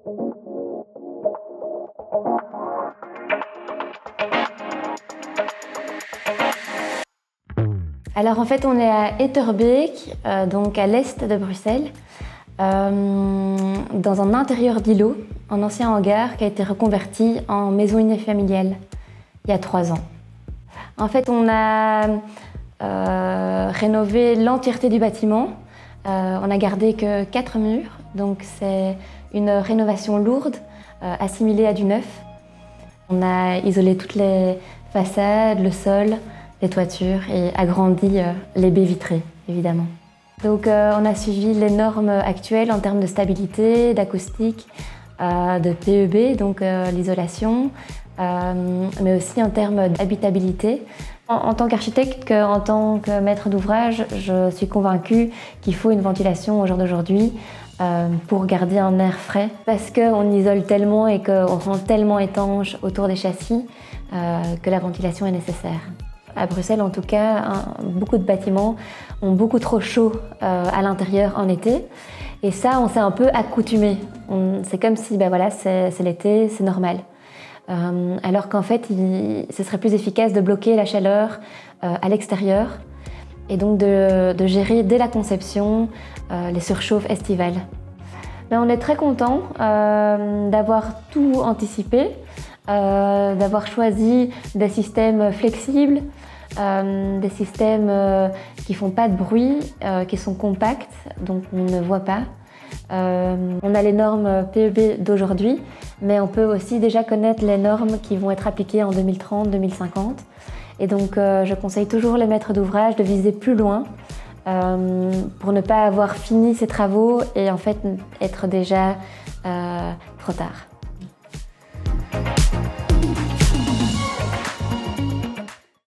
Alors en fait, on est à Etterbeek, donc à l'est de Bruxelles, dans un intérieur d'îlot, un ancien hangar qui a été reconverti en maison unifamiliale il y a 3 ans. En fait, on a rénové l'entièreté du bâtiment. On a gardé que 4 murs, donc c'est une rénovation lourde, assimilée à du neuf. On a isolé toutes les façades, le sol, les toitures et agrandi les baies vitrées, évidemment. Donc on a suivi les normes actuelles en termes de stabilité, d'acoustique, de PEB, donc l'isolation, mais aussi en termes d'habitabilité. En tant qu'architecte, en tant que maître d'ouvrage, je suis convaincue qu'il faut une ventilation au jour d'aujourd'hui pour garder un air frais, parce qu'on isole tellement et qu'on rend tellement étanche autour des châssis que la ventilation est nécessaire. À Bruxelles, en tout cas, beaucoup de bâtiments ont beaucoup trop chaud à l'intérieur en été. Et ça, on s'est un peu accoutumé. C'est comme si, voilà, c'est l'été, c'est normal. Alors qu'en fait, ce serait plus efficace de bloquer la chaleur à l'extérieur et donc de gérer dès la conception les surchauffes estivales. Mais on est très content d'avoir tout anticipé, d'avoir choisi des systèmes flexibles, des systèmes qui font pas de bruit, qui sont compacts, donc on ne voit pas. On a les normes PEB d'aujourd'hui, mais on peut aussi déjà connaître les normes qui vont être appliquées en 2030-2050. Et donc je conseille toujours les maîtres d'ouvrage de viser plus loin pour ne pas avoir fini ces travaux et en fait être déjà trop tard.